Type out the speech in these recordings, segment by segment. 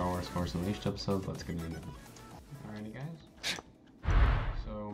Star Wars Force Unleashed episode. Let's get into it. Alrighty, guys. So.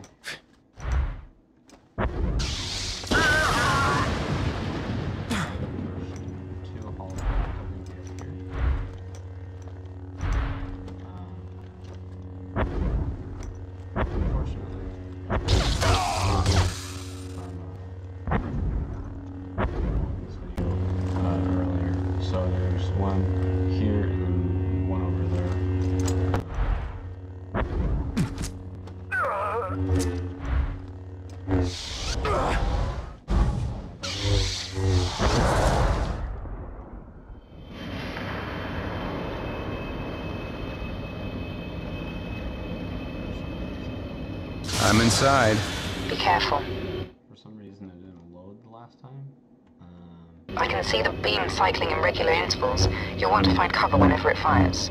I'm inside. Be careful. For some reason it didn't load the last time. I can see the beam cycling in regular intervals. You'll want to find cover whenever it fires.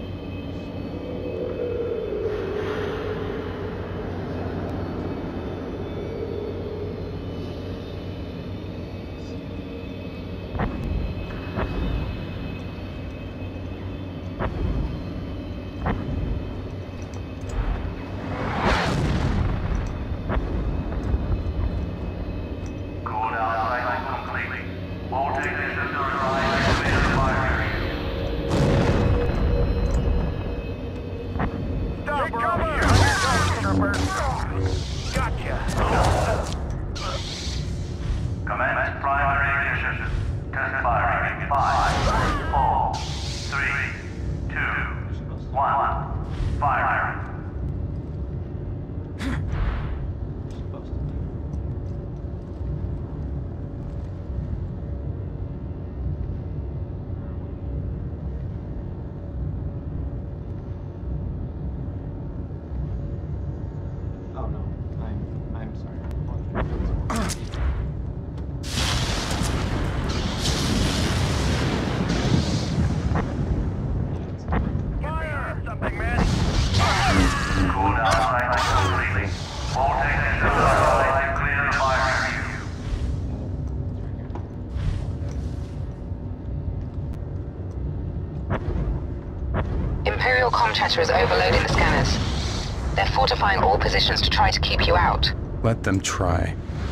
Commence primary ignition. Test firing in 5, 4, 3, 2, 1. Fire. Oh no, I'm sorry. Fire! Something, man. Cool down site completely. All technicians are clear the fire. Imperial comm chatter is overloading the scanners. They're fortifying all positions to try to keep you out. Let them try.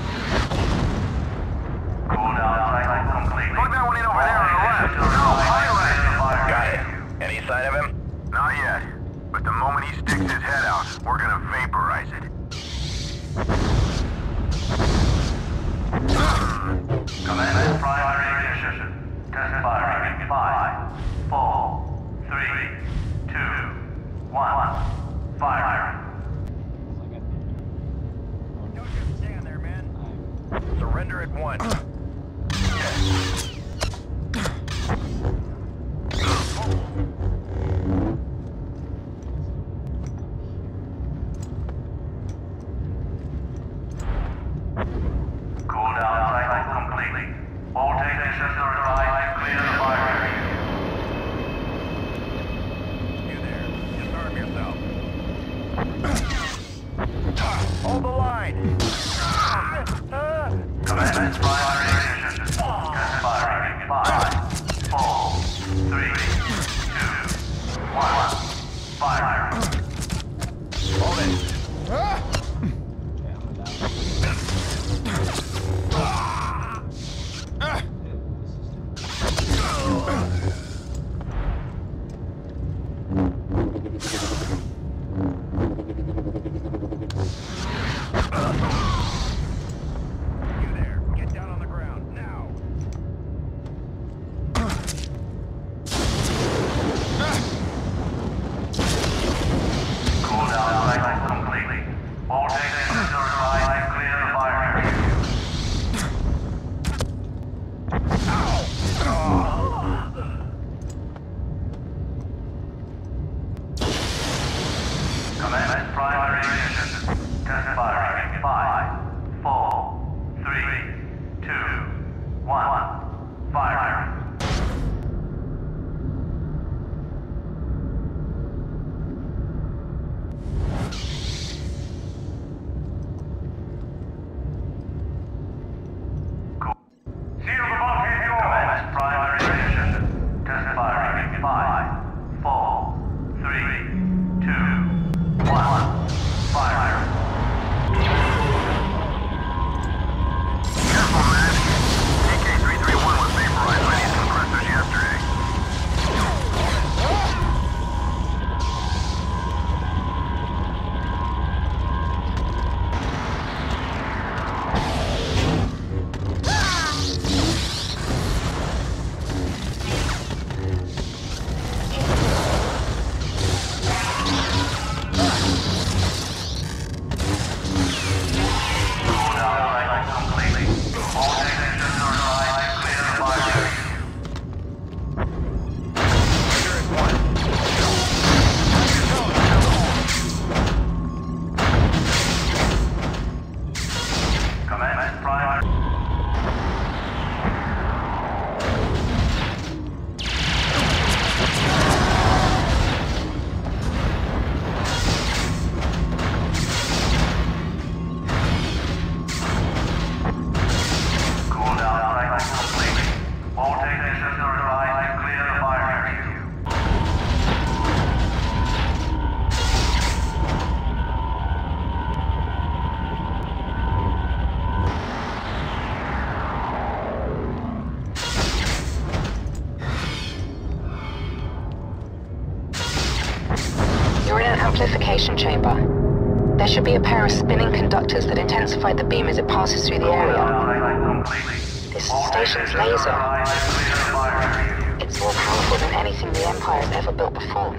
Cool down site completely. Put that one in over there on the left. No, highway. Got it. Any sign of him? Not yet. But the moment he sticks his head out, we're gonna vaporize it. Commence primary ignition. Test firing in 5, 4, 3, 2, 1. Fire. Don't just stand there, man. Surrender at once. Cool down cycle completely. All technicians are advised to clear the fire area. You there. Disarm yourself. Hold the line. Commence primary ignition. Test firing in 5, 4, 3, 2, 1. Fire. Hold it. You there. Get down on the ground, now. Cool down cycle completely. All technicians are advised to clear the fire area. Commence primary ignition. Test firing in 5, 4, 3, 2, 1. Fire. Seal the bulkhead door. Commence primary ignition. Test firing in 5, 4, 2, 1. Fire. Careful, man. DK-331 was vaporized by these compressors yesterday. You're in an amplification chamber. There should be a pair of spinning conductors that intensify the beam as it passes through the area. This station's laser. It's more powerful than anything the Empire's ever built before.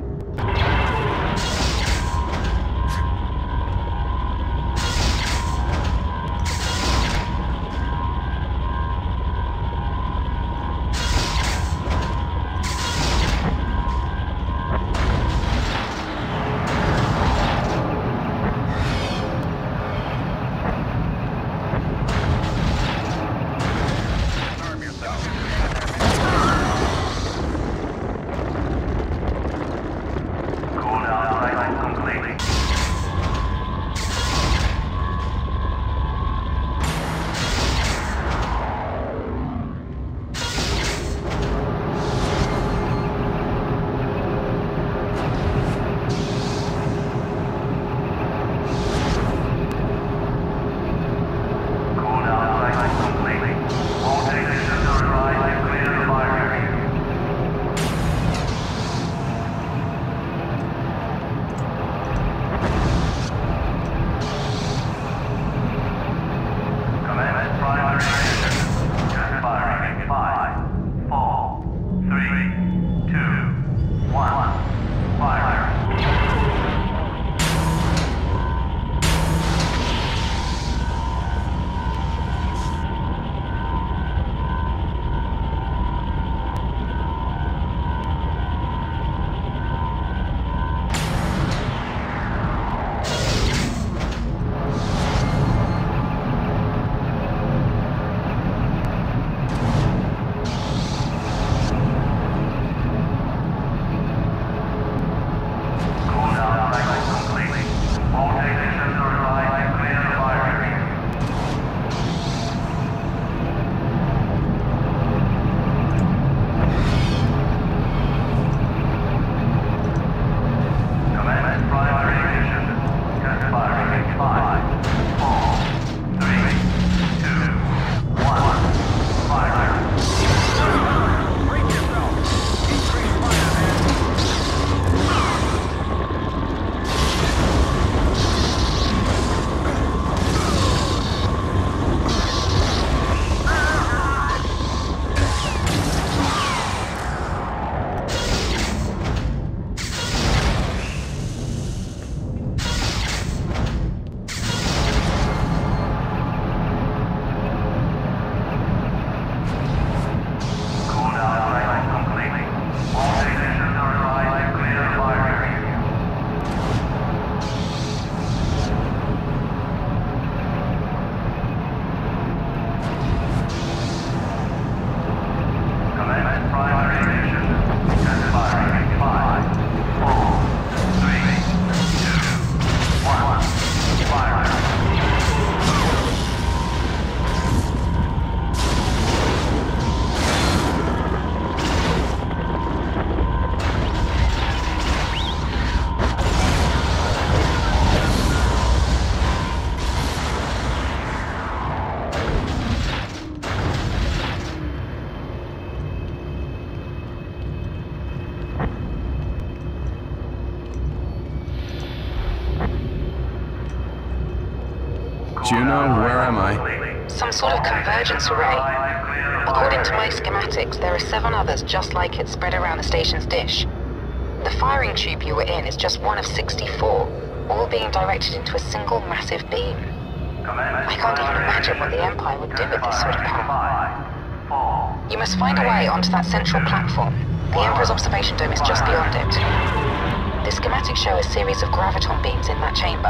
Juno, where am I? Some sort of convergence array. According to my schematics, there are 7 others just like it spread around the station's dish. The firing tube you were in is just one of 64, all being directed into a single massive beam. I can't even imagine what the Empire would do with this sort of power. You must find a way onto that central platform. The Emperor's observation dome is just beyond it. The schematics show a series of graviton beams in that chamber.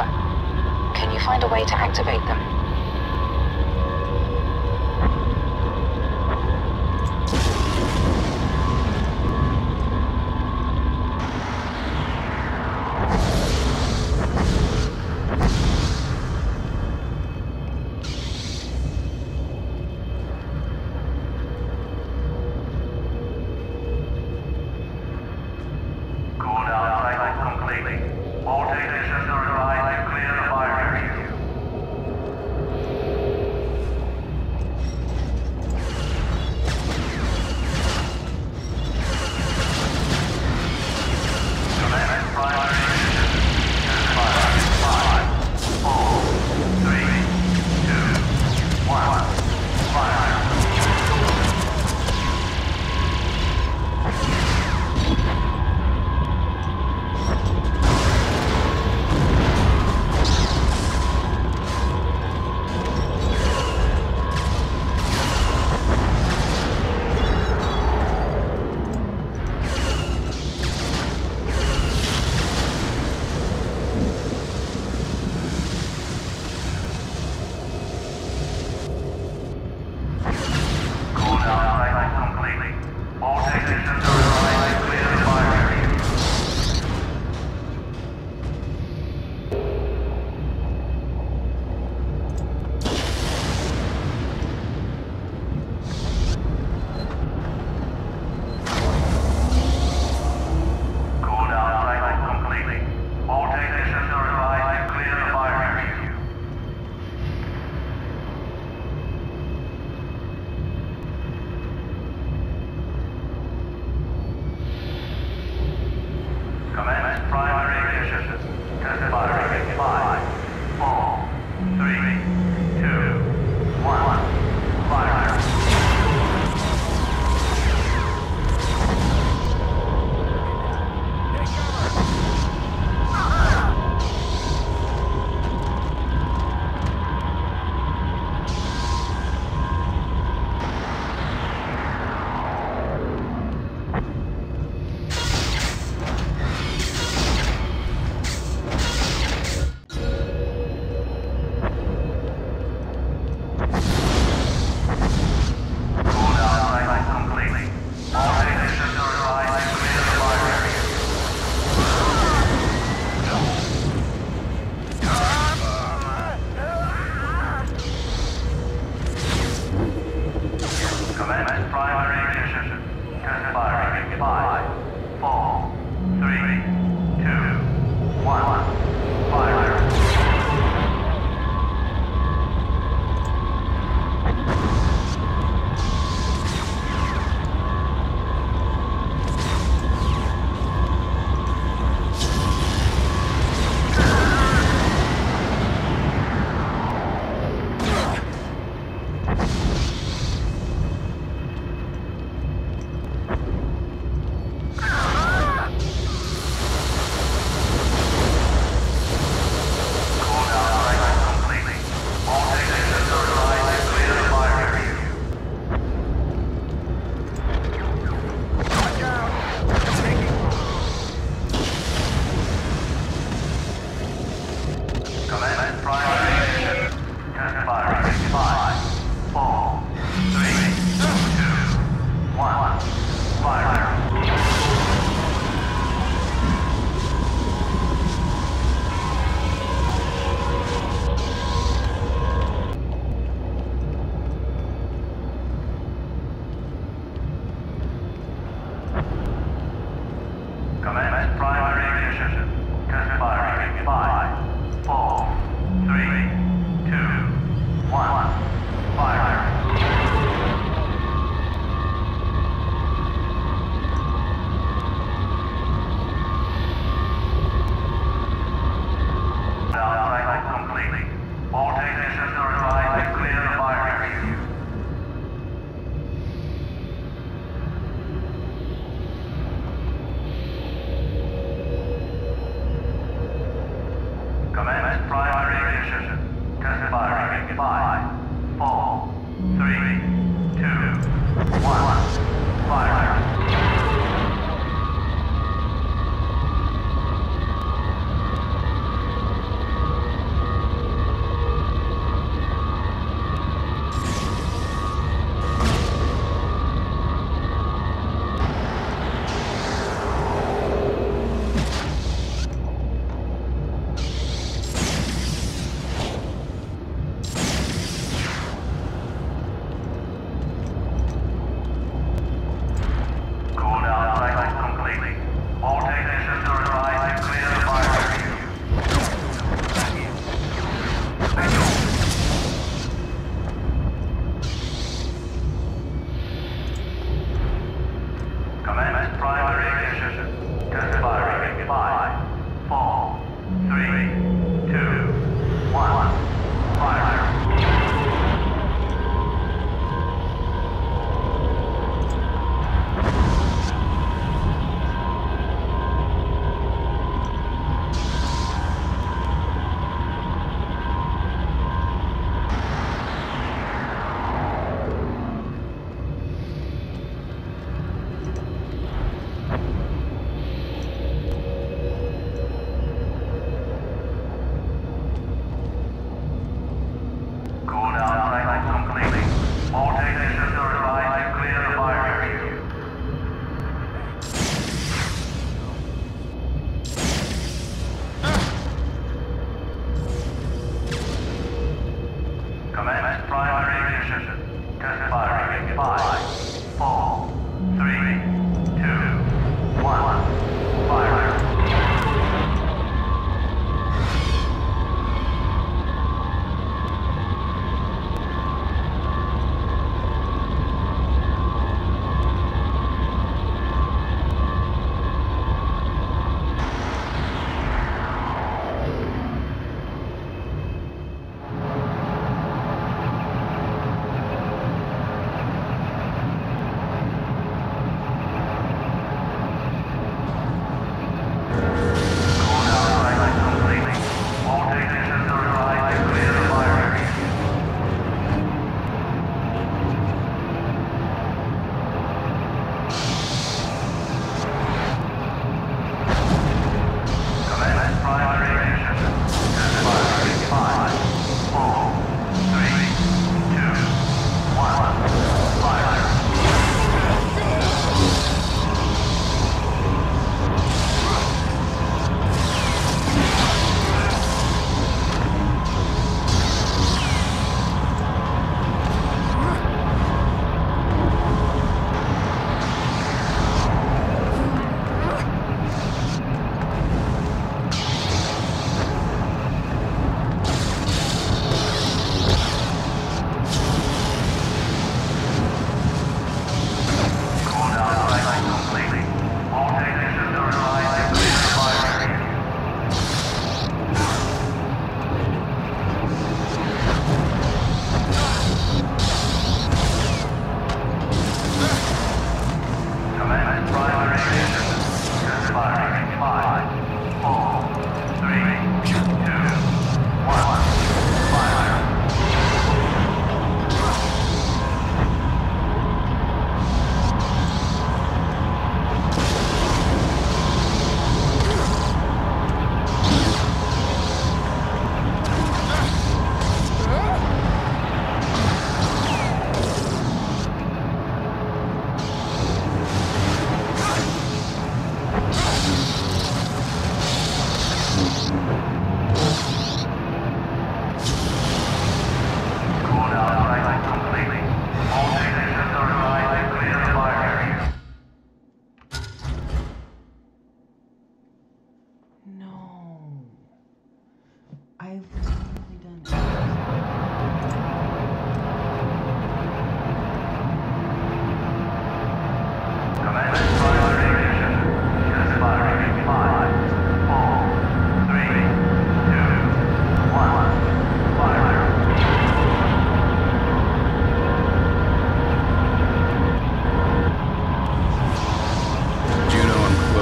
Can you find a way to activate them? All technicians ignition. Test firing in 5, 4, 3, 2, 1. Fire.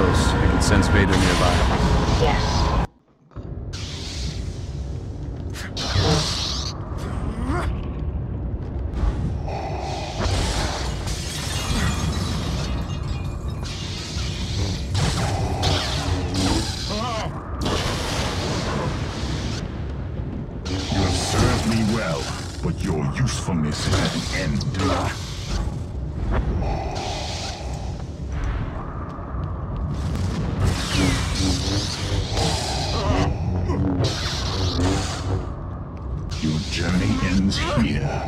Sense Vader nearby. Yes. Your usefulness is at an end. Your journey ends here.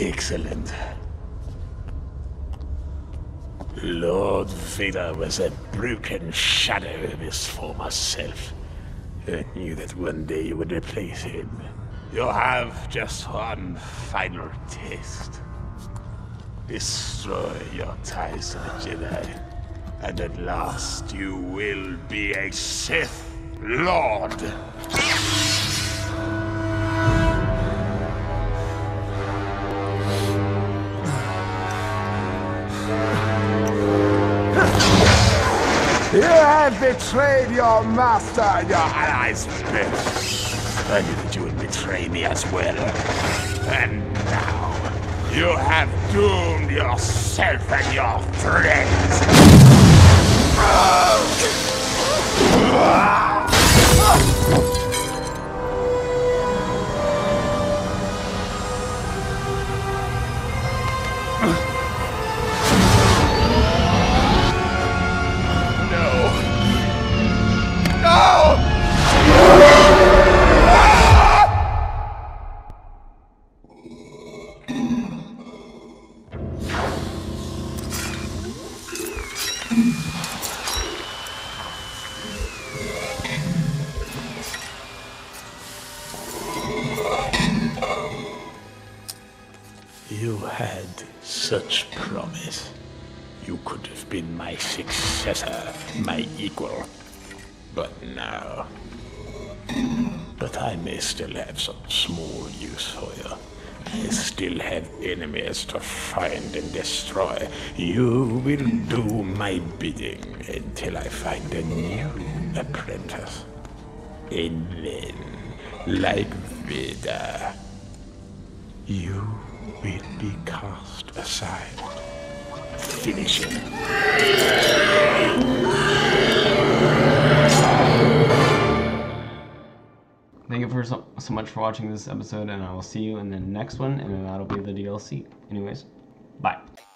Excellent. Lord Vader was a broken shadow of his former self. I knew that one day you would replace him. You'll have just one final test. Destroy your ties to the Jedi, and at last you will be a Sith Lord. You have betrayed your master and your allies, Biff. I knew that you would betray me as well. And now, you have doomed yourself and your friends. You had such promise. You could have been my successor, my equal. But now... But I may still have some small use for you. I still have enemies to find and destroy. You will do my bidding until I find a new apprentice. And then, like Vader, you will be cast aside. Finish him. Thank you so much for watching this episode, and I will see you in the next one, and that'll be the DLC. Anyways, bye.